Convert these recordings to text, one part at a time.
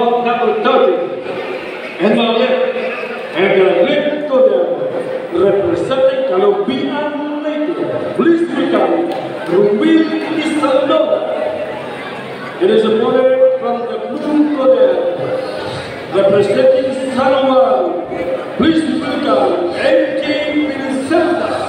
ball number 30. And now left. And the left corner representing Kalumpian Lake. Please welcome Rumil Isalona. It is a opponent from the blue corner representing Salawan. Please welcome MJ Minnesota.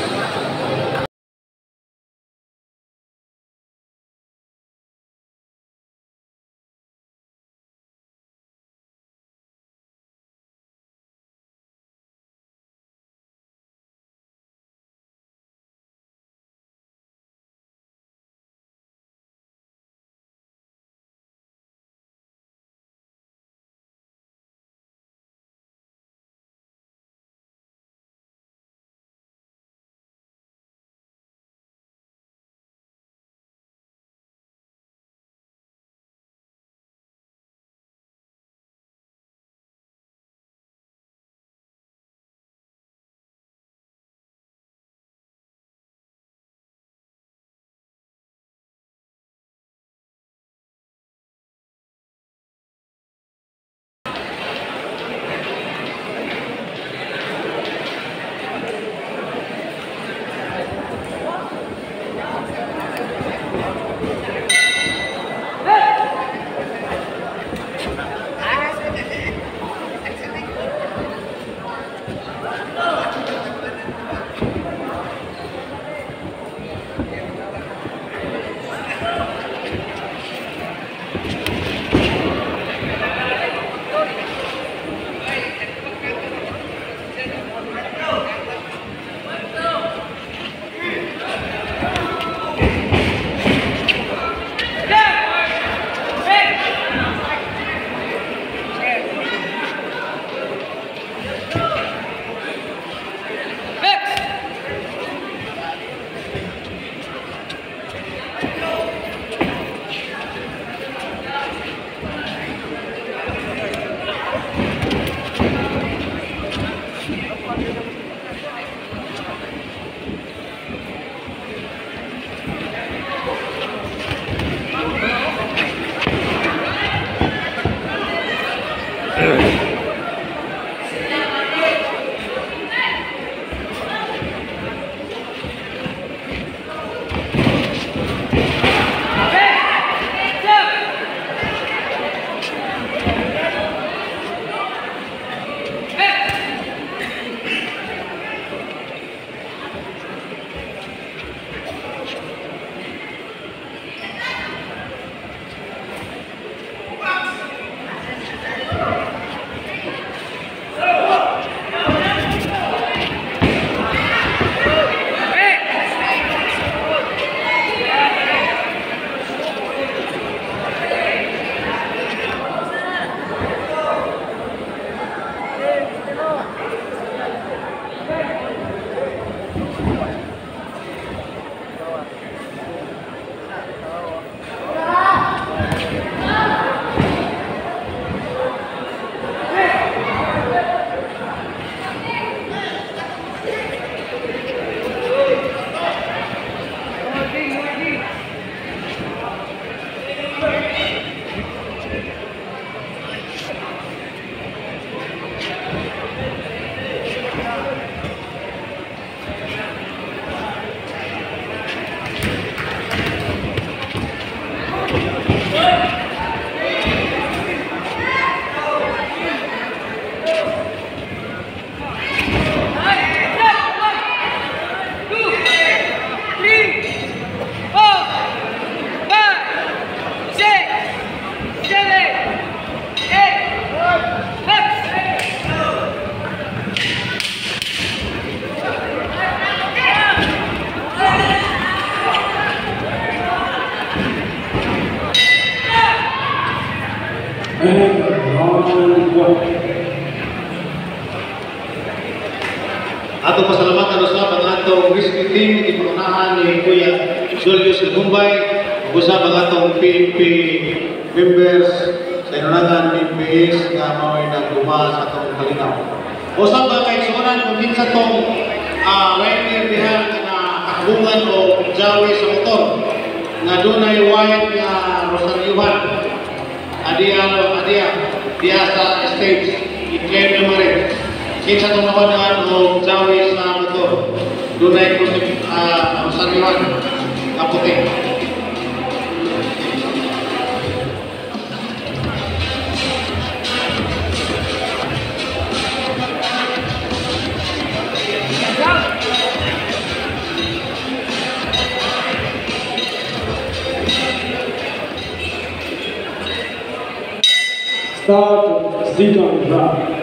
Ato pasalamatan usab ang atong rescue team ipunahan ni Kuya Julius Gumbay, usab ang atong PNP members sa inunagan PNPs nga mao'y nagduma sa atong kalinaw. Usab ba kay suonan kung kinsa tong rider diha na akbungan o jawi sa motor nga dunay white nga rosaryuhan. Dia sa stage, i-claim niyo mo rin. Kinsa itong naman o Jawi sa motor. Doon ay ang sariwan, kaputi. Start Zidane Rap.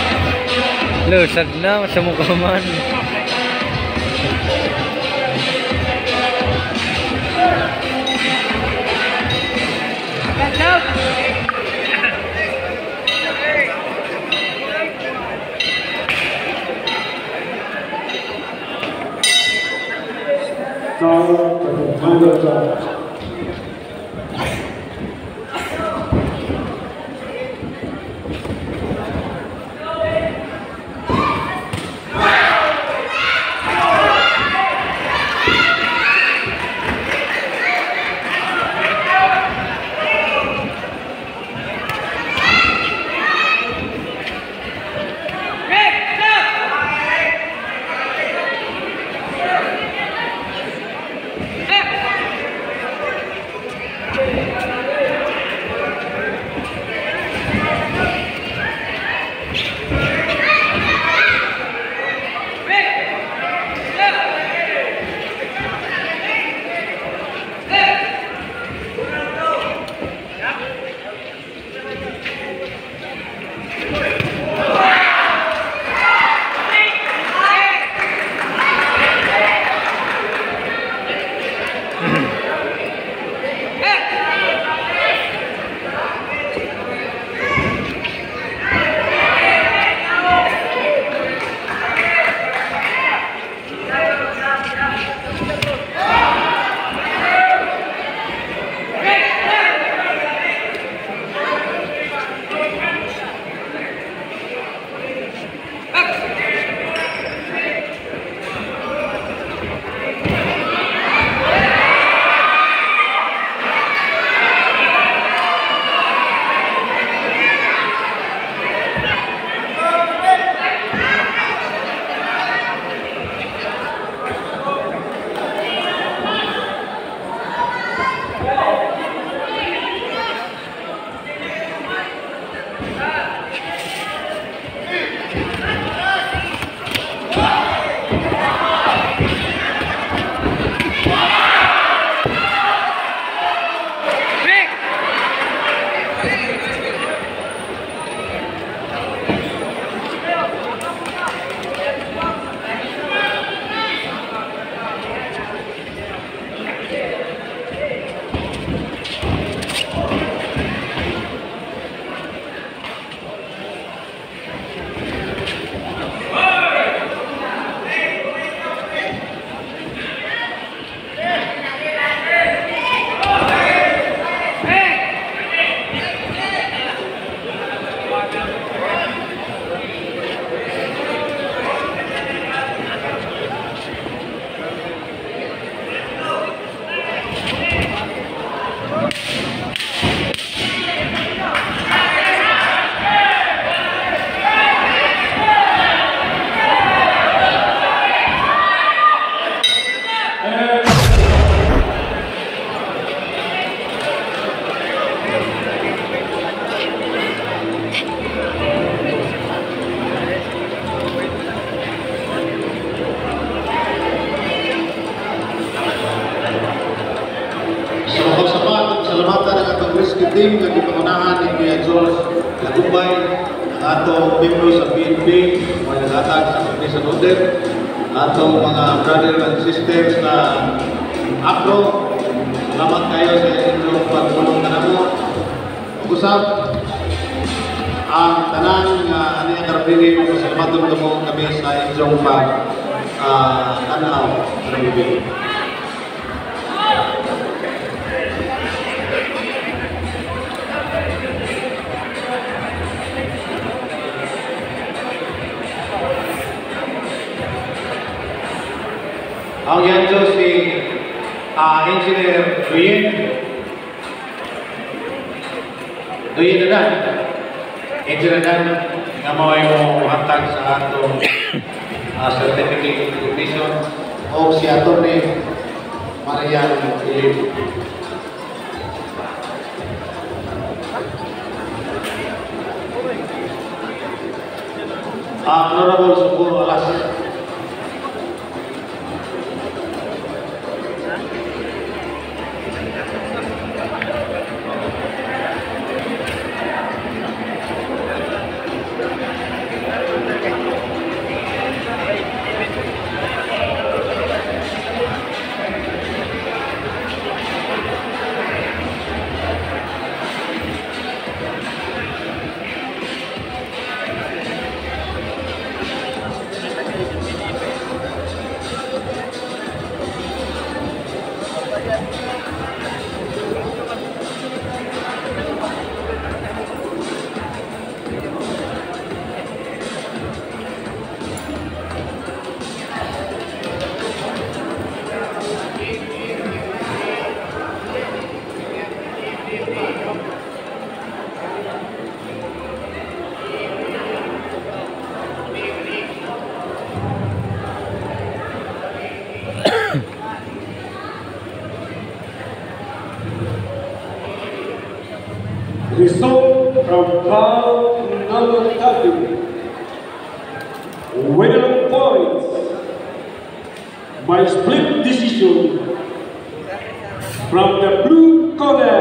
Lusad na sa mukha man. team nga gipangunahan ni Kuya George Lagumbay, ang atong membro sa PNP, mga naghatag sa Commission Order, atong mga brother and sisters na APRO, salamat kayo sa inyong pagtulong na namo. Usap ang tanan nga ano yung karapili mo sa patulong mo kami sa inyong tanaw sa bibig. Ang yanjo si Engineer Duyin Adan. Engineer Adan nga mo yung hatag sa atong certificate of completion o si Atty. Marian Philip. Honorable Suburo Alas. Result from bout number 30. Winner on points by split decision from the blue corner.